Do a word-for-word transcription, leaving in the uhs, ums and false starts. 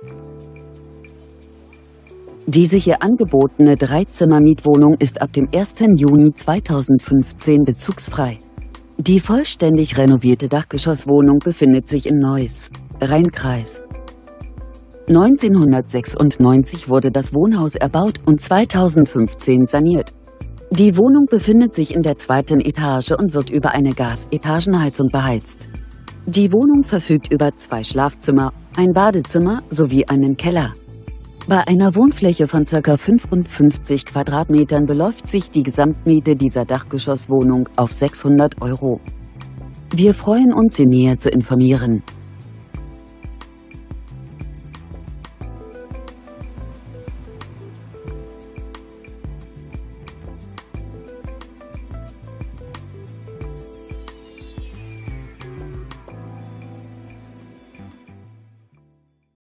Diese hier angebotene Dreizimmer-Mietwohnung ist ab dem ersten Juni zweitausendfünfzehn bezugsfrei. Die vollständig renovierte Dachgeschosswohnung befindet sich in Neuss, Rheinkreis. neunzehnhundertsechsundneunzig wurde das Wohnhaus erbaut und zweitausendfünfzehn saniert. Die Wohnung befindet sich in der zweiten Etage und wird über eine Gasetagenheizung beheizt. Die Wohnung verfügt über zwei Schlafzimmer, ein Badezimmer sowie einen Keller. Bei einer Wohnfläche von ca. fünfundfünfzig Quadratmetern beläuft sich die Gesamtmiete dieser Dachgeschosswohnung auf sechshundert Euro. Wir freuen uns, Sie näher zu informieren.